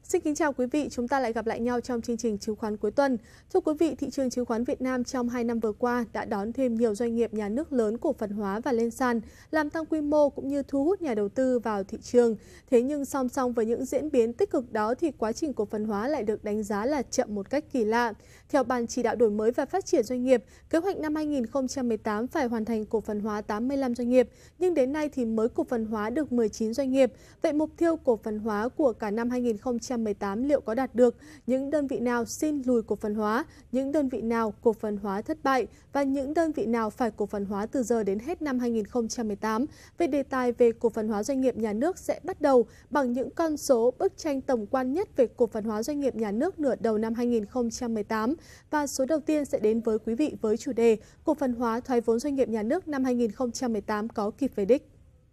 Xin kính chào quý vị, chúng ta lại gặp lại nhau trong chương trình chứng khoán cuối tuần. Thưa quý vị, thị trường chứng khoán Việt Nam trong 2 năm vừa qua đã đón thêm nhiều doanh nghiệp nhà nước lớn cổ phần hóa và lên sàn, làm tăng quy mô cũng như thu hút nhà đầu tư vào thị trường. Thế nhưng song song với những diễn biến tích cực đó thì quá trình cổ phần hóa lại được đánh giá là chậm một cách kỳ lạ. Theo Ban Chỉ đạo đổi mới và phát triển doanh nghiệp, kế hoạch năm 2018 phải hoàn thành cổ phần hóa 85 doanh nghiệp, nhưng đến nay thì mới cổ phần hóa được 19 doanh nghiệp. Vậy mục tiêu cổ phần hóa của cả năm 2018 liệu có đạt được? Những đơn vị nào xin lùi cổ phần hóa? Những đơn vị nào cổ phần hóa thất bại? Và những đơn vị nào phải cổ phần hóa từ giờ đến hết năm 2018? Về đề tài về cổ phần hóa doanh nghiệp nhà nước sẽ bắt đầu bằng những con số, bức tranh tổng quan nhất về cổ phần hóa doanh nghiệp nhà nước nửa đầu năm 2018. Và số đầu tiên sẽ đến với quý vị với chủ đề cổ phần hóa thoái vốn doanh nghiệp nhà nước năm 2018 có kịp về đích.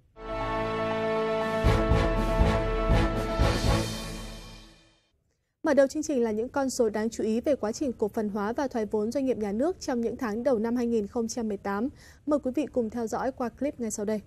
Mở đầu chương trình là những con số đáng chú ý về quá trình cổ phần hóa và thoái vốn doanh nghiệp nhà nước trong những tháng đầu năm 2018. Mời quý vị cùng theo dõi qua clip ngay sau đây.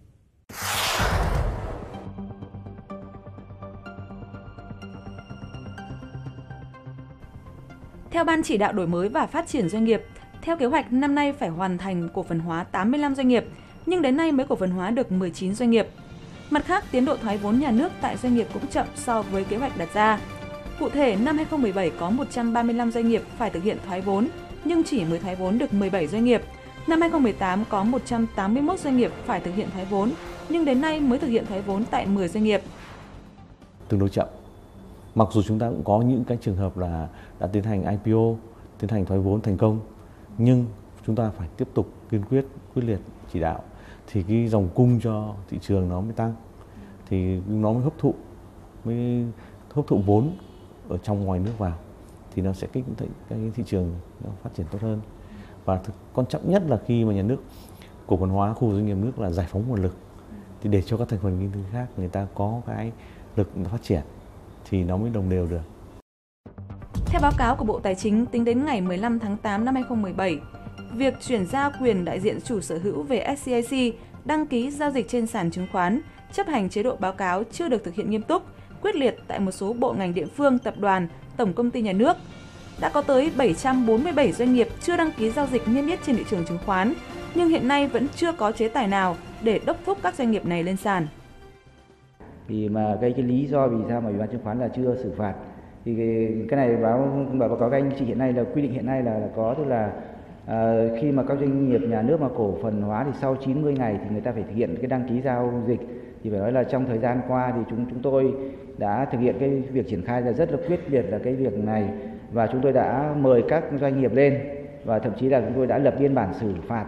Theo Ban Chỉ đạo đổi mới và phát triển doanh nghiệp, theo kế hoạch năm nay phải hoàn thành cổ phần hóa 85 doanh nghiệp, nhưng đến nay mới cổ phần hóa được 19 doanh nghiệp. Mặt khác, tiến độ thoái vốn nhà nước tại doanh nghiệp cũng chậm so với kế hoạch đặt ra. Cụ thể, năm 2017 có 135 doanh nghiệp phải thực hiện thoái vốn, nhưng chỉ mới thoái vốn được 17 doanh nghiệp. Năm 2018 có 181 doanh nghiệp phải thực hiện thoái vốn, nhưng đến nay mới thực hiện thoái vốn tại 10 doanh nghiệp. Tương đối chậm. Mặc dù chúng ta cũng có những cái trường hợp là đã tiến hành IPO, tiến hành thoái vốn thành công, nhưng chúng ta phải tiếp tục quyết liệt chỉ đạo thì cái dòng cung cho thị trường nó mới tăng, thì nó mới hấp thụ vốn ở trong ngoài nước vào, thì nó sẽ kích thích cái thị trường nó phát triển tốt hơn. Và quan trọng nhất là khi mà nhà nước cổ phần hóa khu vực doanh nghiệp nước là giải phóng nguồn lực, thì để cho các thành phần kinh tế khác người ta có cái lực phát triển thì nó mới đồng đều được. Theo báo cáo của Bộ Tài chính, tính đến ngày 15 tháng 8 năm 2017, việc chuyển giao quyền đại diện chủ sở hữu về SCIC đăng ký giao dịch trên sàn chứng khoán, chấp hành chế độ báo cáo chưa được thực hiện nghiêm túc, quyết liệt tại một số bộ ngành địa phương, tập đoàn, tổng công ty nhà nước. Đã có tới 747 doanh nghiệp chưa đăng ký giao dịch niêm yết trên thị trường chứng khoán, nhưng hiện nay vẫn chưa có chế tài nào để đốc thúc các doanh nghiệp này lên sàn. Vì mà cái lý do vì sao mà Ủy ban chứng khoán là chưa xử phạt thì cái này báo cáo các anh chị hiện nay là quy định hiện nay là có, tức là khi mà các doanh nghiệp nhà nước mà cổ phần hóa thì sau 90 ngày thì người ta phải thực hiện cái đăng ký giao dịch. Thì phải nói là trong thời gian qua thì chúng tôi đã thực hiện cái việc triển khai là rất là quyết liệt là cái việc này, và chúng tôi đã mời các doanh nghiệp lên và thậm chí là chúng tôi đã lập biên bản xử phạt.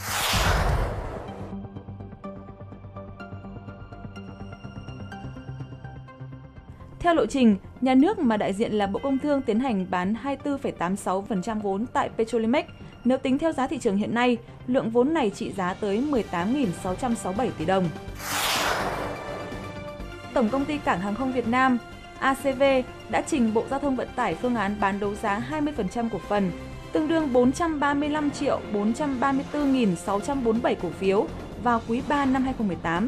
Theo lộ trình, nhà nước mà đại diện là Bộ Công Thương tiến hành bán 24,86% vốn tại Petrolimex. Nếu tính theo giá thị trường hiện nay, lượng vốn này trị giá tới 18.667 tỷ đồng. Tổng công ty Cảng hàng không Việt Nam ACV đã trình Bộ Giao thông Vận tải phương án bán đấu giá 20% cổ phần, tương đương 435.434.647 cổ phiếu vào quý 3 năm 2018.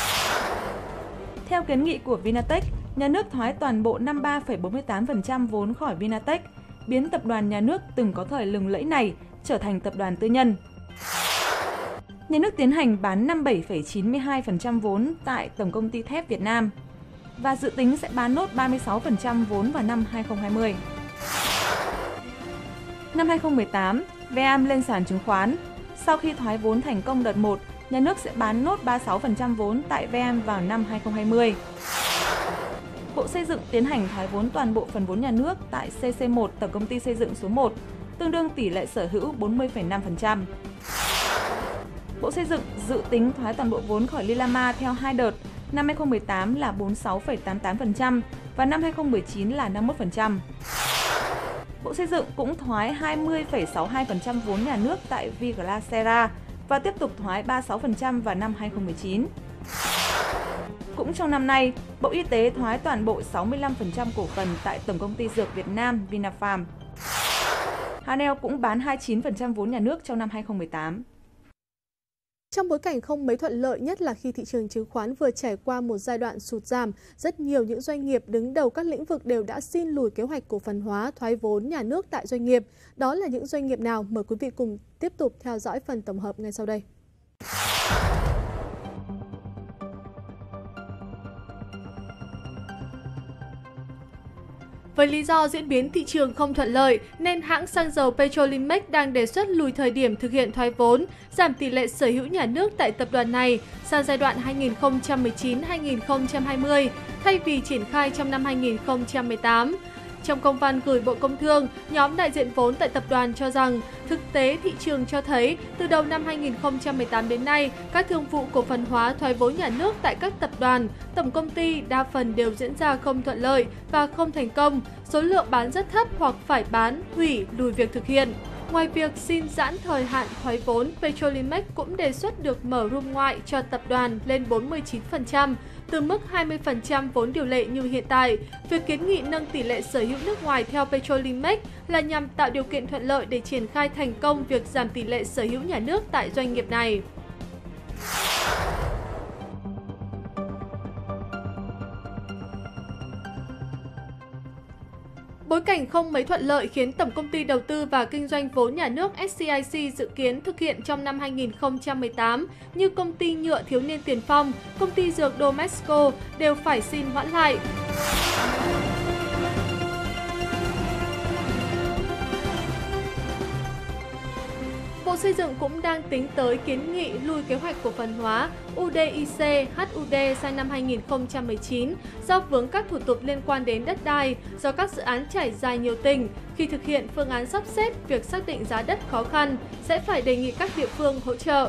Theo kiến nghị của Vinatech, nhà nước thoái toàn bộ 53,48% vốn khỏi Vinatech, biến tập đoàn nhà nước từng có thời lừng lẫy này trở thành tập đoàn tư nhân. Nhà nước tiến hành bán 57,92% vốn tại Tổng công ty Thép Việt Nam và dự tính sẽ bán nốt 36% vốn vào năm 2020. Năm 2018, VEAM lên sàn chứng khoán. Sau khi thoái vốn thành công đợt 1, nhà nước sẽ bán nốt 36% vốn tại VEAM vào năm 2020. Bộ Xây dựng tiến hành thoái vốn toàn bộ phần vốn nhà nước tại CC1 Tổng công ty xây dựng số 1, tương đương tỷ lệ sở hữu 40,5%. Bộ Xây dựng dự tính thoái toàn bộ vốn khỏi Lilama theo 2 đợt, năm 2018 là 46,88% và năm 2019 là 51%. Bộ Xây dựng cũng thoái 20,62% vốn nhà nước tại Viglacera và tiếp tục thoái 36% vào năm 2019. Cũng trong năm nay, Bộ Y tế thoái toàn bộ 65% cổ phần tại Tổng công ty Dược Việt Nam Vinafarm. Hanel cũng bán 29% vốn nhà nước trong năm 2018. Trong bối cảnh không mấy thuận lợi, nhất là khi thị trường chứng khoán vừa trải qua một giai đoạn sụt giảm, rất nhiều những doanh nghiệp đứng đầu các lĩnh vực đều đã xin lùi kế hoạch cổ phần hóa, thoái vốn nhà nước tại doanh nghiệp. Đó là những doanh nghiệp nào? Mời quý vị cùng tiếp tục theo dõi phần tổng hợp ngay sau đây. Với lý do diễn biến thị trường không thuận lợi, nên hãng xăng dầu Petrolimex đang đề xuất lùi thời điểm thực hiện thoái vốn, giảm tỷ lệ sở hữu nhà nước tại tập đoàn này sang giai đoạn 2019-2020, thay vì triển khai trong năm 2018. Trong công văn gửi Bộ Công Thương, nhóm đại diện vốn tại tập đoàn cho rằng thực tế thị trường cho thấy từ đầu năm 2018 đến nay, các thương vụ cổ phần hóa thoái vốn nhà nước tại các tập đoàn, tổng công ty đa phần đều diễn ra không thuận lợi và không thành công, số lượng bán rất thấp hoặc phải bán, hủy, lùi việc thực hiện. Ngoài việc xin giãn thời hạn thoái vốn, Petrolimex cũng đề xuất được mở room ngoại cho tập đoàn lên 49%, từ mức 20% vốn điều lệ như hiện tại. Việc kiến nghị nâng tỷ lệ sở hữu nước ngoài theo Petrolimex là nhằm tạo điều kiện thuận lợi để triển khai thành công việc giảm tỷ lệ sở hữu nhà nước tại doanh nghiệp này. Bối cảnh không mấy thuận lợi khiến Tổng công ty Đầu tư và Kinh doanh vốn nhà nước SCIC dự kiến thực hiện trong năm 2018 như công ty nhựa Thiếu niên Tiền Phong, công ty dược Domesco đều phải xin hoãn lại. Bộ Xây dựng cũng đang tính tới kiến nghị lùi kế hoạch cổ phần hóa UDIC HUD sang năm 2019 do vướng các thủ tục liên quan đến đất đai, do các dự án trải dài nhiều tỉnh. Khi thực hiện phương án sắp xếp, việc xác định giá đất khó khăn sẽ phải đề nghị các địa phương hỗ trợ.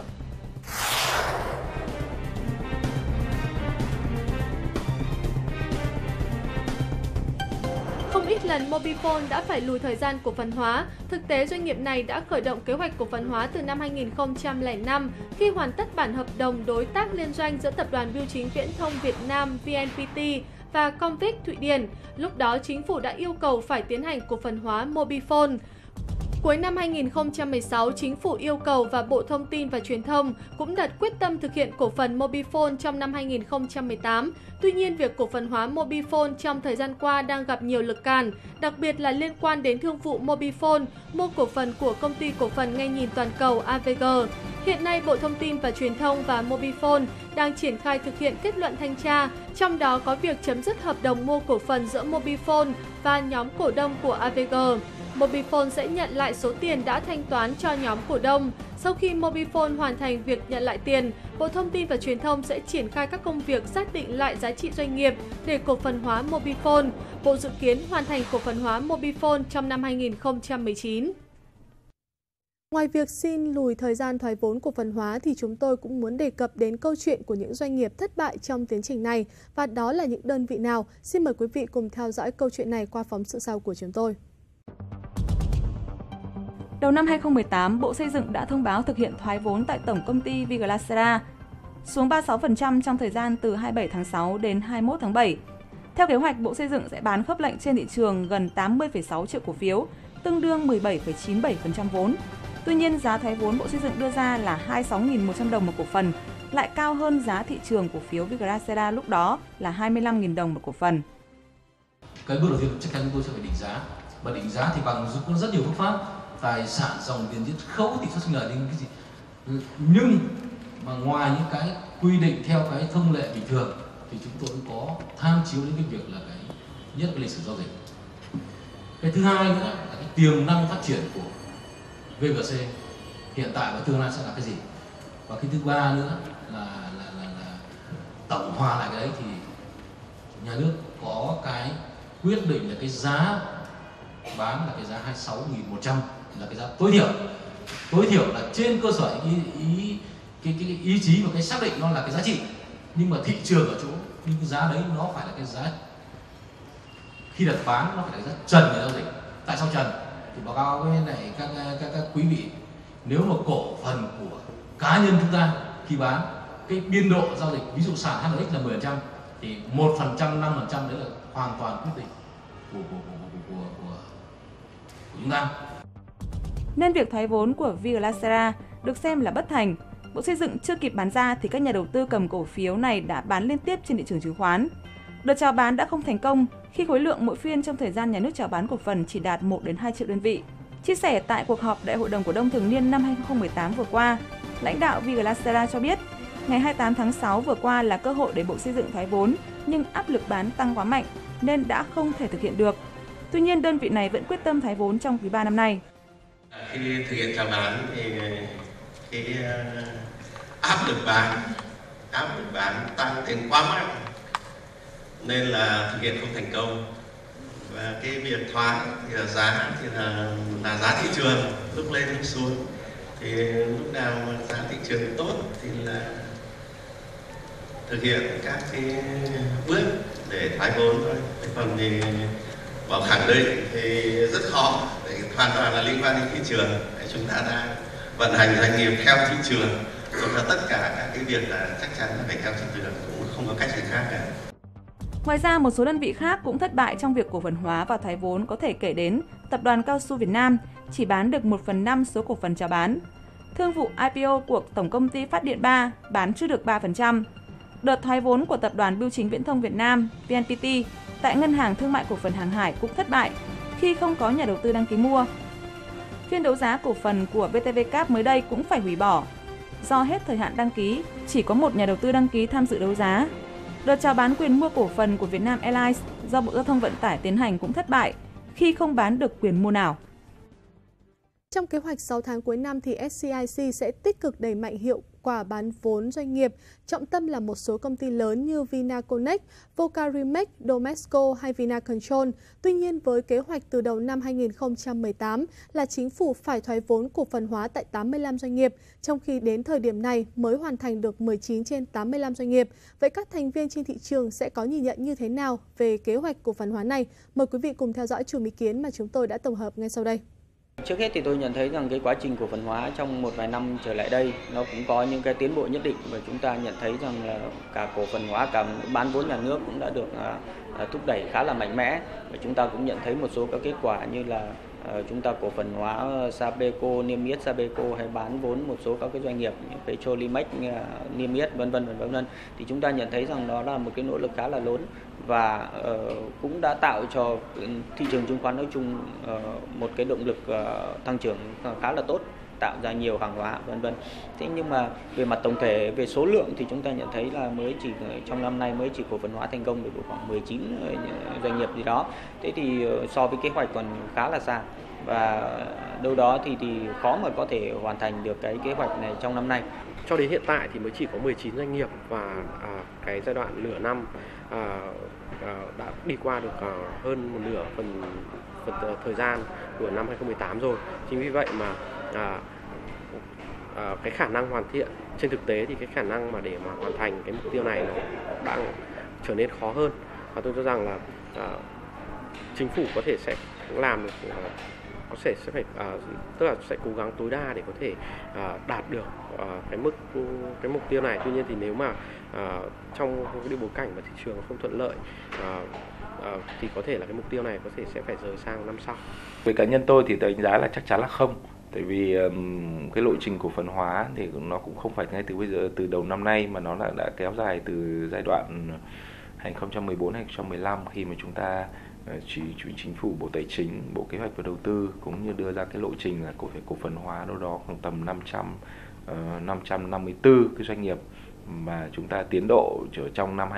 Không ít lần Mobifone đã phải lùi thời gian cổ phần hóa. Thực tế, doanh nghiệp này đã khởi động kế hoạch cổ phần hóa từ năm 2005 khi hoàn tất bản hợp đồng đối tác liên doanh giữa Tập đoàn Bưu chính Viễn thông Việt Nam VNPT và Comviq Thụy Điển. Lúc đó, chính phủ đã yêu cầu phải tiến hành cổ phần hóa Mobifone. Cuối năm 2016, Chính phủ yêu cầu và Bộ Thông tin và Truyền thông cũng đặt quyết tâm thực hiện cổ phần Mobifone trong năm 2018. Tuy nhiên, việc cổ phần hóa Mobifone trong thời gian qua đang gặp nhiều lực cản, đặc biệt là liên quan đến thương vụ Mobifone mua cổ phần của Công ty Cổ phần Nghe nhìn Toàn cầu AVG. Hiện nay, Bộ Thông tin và Truyền thông và Mobifone đang triển khai thực hiện kết luận thanh tra, trong đó có việc chấm dứt hợp đồng mua cổ phần giữa Mobifone và nhóm cổ đông của AVG. Mobifone sẽ nhận lại số tiền đã thanh toán cho nhóm cổ đông. Sau khi Mobifone hoàn thành việc nhận lại tiền, Bộ Thông tin và Truyền thông sẽ triển khai các công việc xác định lại giá trị doanh nghiệp để cổ phần hóa Mobifone. Bộ dự kiến hoàn thành cổ phần hóa Mobifone trong năm 2019. Ngoài việc xin lùi thời gian thoái vốn cổ phần hóa thì chúng tôi cũng muốn đề cập đến câu chuyện của những doanh nghiệp thất bại trong tiến trình này, và đó là những đơn vị nào. Xin mời quý vị cùng theo dõi câu chuyện này qua phóng sự sau của chúng tôi. Đầu năm 2018, Bộ Xây dựng đã thông báo thực hiện thoái vốn tại Tổng công ty Viglacera xuống 36% trong thời gian từ 27 tháng 6 đến 21 tháng 7. Theo kế hoạch, Bộ Xây dựng sẽ bán khớp lệnh trên thị trường gần 80,6 triệu cổ phiếu, tương đương 17,97% vốn. Tuy nhiên, giá thoái vốn Bộ Xây dựng đưa ra là 26.100 đồng một cổ phần, lại cao hơn giá thị trường cổ phiếu Viglacera lúc đó là 25.000 đồng một cổ phần. Cái bước đầu tiên chắc chắn chúng tôi sẽ phải định giá. Và định giá thì bằng rất nhiều phương pháp, tài sản, dòng tiền, chiết khấu, tỷ suất sinh lời, cái gì. Nhưng mà ngoài những cái quy định theo cái thông lệ bình thường thì chúng tôi cũng có tham chiếu đến cái việc là cái nhất cái lịch sử giao dịch. Cái thứ hai nữa là cái tiềm năng phát triển của VGC hiện tại và tương lai sẽ là cái gì. Và cái thứ ba nữa là tổng hòa lại cái đấy thì nhà nước có cái quyết định là cái giá bán là cái giá 26.100 là cái giá tối thiểu là trên cơ sở cái ý chí và cái xác định nó là cái giá trị, nhưng mà thị trường ở chỗ nhưng cái giá đấy nó phải là cái giá khi đặt bán nó phải là giá trần để giao dịch. Tại sao trần? Thì báo cáo với này các quý vị, nếu mà cổ phần của cá nhân chúng ta khi bán cái biên độ giao dịch, ví dụ sàn HNX là 10% thì 1%, 5% đấy là hoàn toàn quyết định của chúng ta. Nên việc thoái vốn của Viglacera được xem là bất thành. Bộ Xây dựng chưa kịp bán ra thì các nhà đầu tư cầm cổ phiếu này đã bán liên tiếp trên thị trường chứng khoán. Đợt chào bán đã không thành công khi khối lượng mỗi phiên trong thời gian nhà nước chào bán cổ phần chỉ đạt 1 đến 2 triệu đơn vị. Chia sẻ tại cuộc họp Đại hội đồng cổ đông thường niên năm 2018 vừa qua, lãnh đạo Viglasera cho biết, ngày 28 tháng 6 vừa qua là cơ hội để Bộ Xây dựng thoái vốn, nhưng áp lực bán tăng quá mạnh nên đã không thể thực hiện được. Tuy nhiên, đơn vị này vẫn quyết tâm thoái vốn trong quý 3 năm nay. Khi thực hiện chào bán thì cái áp lực bán tăng đến quá mạnh nên là thực hiện không thành công. Và cái việc thoái thì là giá thì là giá thị trường, lúc lên lúc xuống, thì lúc nào mà giá thị trường tốt thì là thực hiện các cái bước để thoái vốn thôi. Còn thì bảo khẳng định thì rất khó, để hoàn toàn là liên quan đến thị trường. Chúng ta đang vận hành doanh nghiệp theo thị trường, rồi là tất cả các cái việc là chắc chắn là phải theo thị trường, cũng không có cách gì khác cả. Ngoài ra, một số đơn vị khác cũng thất bại trong việc cổ phần hóa và thoái vốn có thể kể đến Tập đoàn Cao su Việt Nam chỉ bán được 1/5 số cổ phần chào bán. Thương vụ IPO của Tổng công ty Phát điện 3 bán chưa được 3%. Đợt thoái vốn của Tập đoàn Bưu chính Viễn thông Việt Nam VNPT tại Ngân hàng Thương mại Cổ phần Hàng hải cũng thất bại khi không có nhà đầu tư đăng ký mua. Phiên đấu giá cổ phần của BTVCap mới đây cũng phải hủy bỏ. Do hết thời hạn đăng ký, chỉ có một nhà đầu tư đăng ký tham dự đấu giá. Đợt chào bán quyền mua cổ phần của Vietnam Airlines do Bộ Giao thông Vận tải tiến hành cũng thất bại khi không bán được quyền mua nào. Trong kế hoạch 6 tháng cuối năm thì SCIC sẽ tích cực đẩy mạnh hiệu quả bán vốn doanh nghiệp, trọng tâm là một số công ty lớn như Vinaconex, Vocarimex, Domesco hay Vinacontrol. Tuy nhiên, với kế hoạch từ đầu năm 2018 là chính phủ phải thoái vốn cổ phần hóa tại 85 doanh nghiệp, trong khi đến thời điểm này mới hoàn thành được 19 trên 85 doanh nghiệp. Vậy các thành viên trên thị trường sẽ có nhìn nhận như thế nào về kế hoạch cổ phần hóa này? Mời quý vị cùng theo dõi chùm ý kiến mà chúng tôi đã tổng hợp ngay sau đây. Trước hết thì tôi nhận thấy rằng cái quá trình cổ phần hóa trong một vài năm trở lại đây nó cũng có những cái tiến bộ nhất định, và chúng ta nhận thấy rằng là cả cổ phần hóa, cả bán vốn nhà nước cũng đã được thúc đẩy khá là mạnh mẽ, và chúng ta cũng nhận thấy một số các kết quả như là chúng ta cổ phần hóa Sabeco, niêm yết Sabeco, hay bán vốn một số các cái doanh nghiệp như Petrolimex, niêm yết vân vân. Thì chúng ta nhận thấy rằng đó là một cái nỗ lực khá là lớn, và cũng đã tạo cho thị trường chứng khoán nói chung một cái động lực tăng trưởng khá là tốt, tạo ra nhiều hàng hóa vân vân. Thế nhưng mà về mặt tổng thể, về số lượng thì chúng ta nhận thấy là mới chỉ trong năm nay mới chỉ cổ phần hóa thành công được khoảng 19 doanh nghiệp gì đó. Thế thì so với kế hoạch còn khá là xa, và đâu đó thì khó mà có thể hoàn thành được cái kế hoạch này trong năm nay. Cho đến hiện tại thì mới chỉ có 19 doanh nghiệp, và cái giai đoạn nửa năm đã đi qua được hơn một nửa phần thời gian của năm 2018 rồi. Chính vì vậy mà cái khả năng hoàn thiện trên thực tế thì cái khả năng mà để mà hoàn thành cái mục tiêu này nó đang trở nên khó hơn, và tôi cho rằng là chính phủ có thể sẽ làm được, sẽ phải tức là sẽ cố gắng tối đa để có thể đạt được cái mục tiêu này. Tuy nhiên thì nếu mà trong cái bối cảnh mà thị trường không thuận lợi thì có thể là cái mục tiêu này có thể sẽ phải rời sang năm sau. Với cá nhân tôi thì đánh giá là chắc chắn là không. Tại vì cái lộ trình cổ phần hóa thì nó cũng không phải ngay từ bây giờ, từ đầu năm nay, mà nó đã kéo dài từ giai đoạn 2014-2015 khi mà chúng ta chính phủ, Bộ Tài chính, Bộ Kế hoạch và Đầu tư cũng như đưa ra cái lộ trình là cổ phần hóa đâu đó khoảng tầm 554 cái doanh nghiệp, mà chúng ta tiến độ trong năm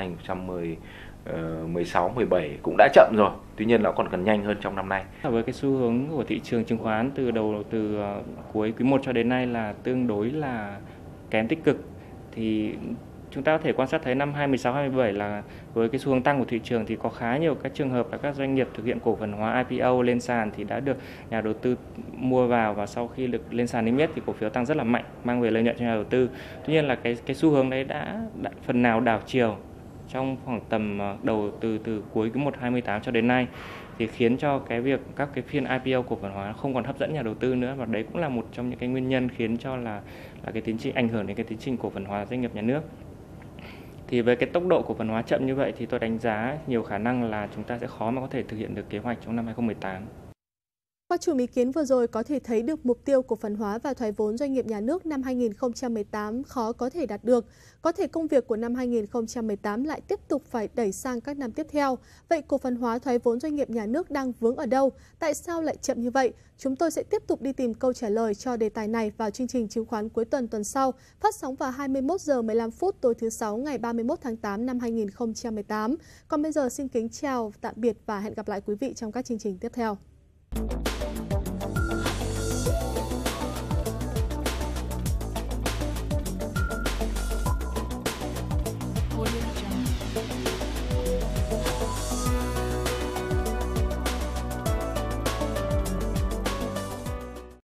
2016, 17 cũng đã chậm rồi. Tuy nhiên nó còn cần nhanh hơn trong năm nay. Với cái xu hướng của thị trường chứng khoán từ cuối quý 1 cho đến nay là tương đối là kém tích cực, thì chúng ta có thể quan sát thấy năm 2016, 2017 là với cái xu hướng tăng của thị trường thì có khá nhiều các trường hợp là các doanh nghiệp thực hiện cổ phần hóa IPO lên sàn thì đã được nhà đầu tư mua vào, và sau khi được lên sàn niêm yết thì cổ phiếu tăng rất là mạnh, mang về lợi nhuận cho nhà đầu tư. Tuy nhiên là cái xu hướng đấy đã phần nào đảo chiều trong khoảng tầm đầu từ cuối quý 1 2018 cho đến nay, thì khiến cho cái việc các cái phiên IPO cổ phần hóa không còn hấp dẫn nhà đầu tư nữa, và đấy cũng là một trong những cái nguyên nhân khiến cho là cái tiến trình ảnh hưởng đến cái tiến trình cổ phần hóa doanh nghiệp nhà nước. Thì với cái tốc độ cổ phần hóa chậm như vậy thì tôi đánh giá nhiều khả năng là chúng ta sẽ khó mà có thể thực hiện được kế hoạch trong năm 2018. Qua chùm ý kiến vừa rồi có thể thấy được mục tiêu cổ phần hóa và thoái vốn doanh nghiệp nhà nước năm 2018 khó có thể đạt được. Có thể công việc của năm 2018 lại tiếp tục phải đẩy sang các năm tiếp theo. Vậy cổ phần hóa thoái vốn doanh nghiệp nhà nước đang vướng ở đâu? Tại sao lại chậm như vậy? Chúng tôi sẽ tiếp tục đi tìm câu trả lời cho đề tài này vào chương trình chứng khoán cuối tuần sau, phát sóng vào 21 giờ 15 phút tối thứ Sáu ngày 31 tháng 8 năm 2018. Còn bây giờ xin kính chào, tạm biệt và hẹn gặp lại quý vị trong các chương trình tiếp theo.